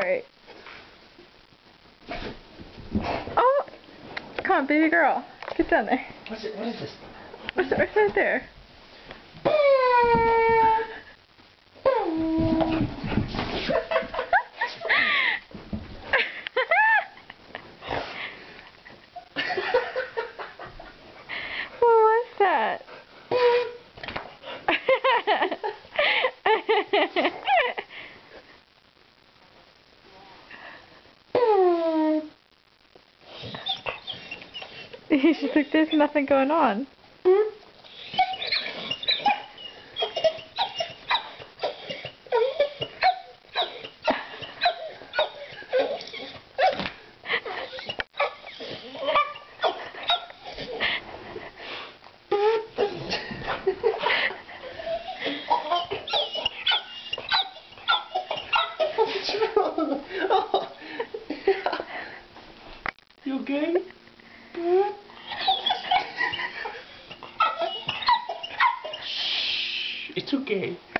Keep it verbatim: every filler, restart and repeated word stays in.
Alright. Oh! Come on, baby girl. Get down there. What's it? What is this? What's it? What's right there? What was that? She's like, there's nothing going on. What's wrong? Oh. You okay? Shh. It's okay.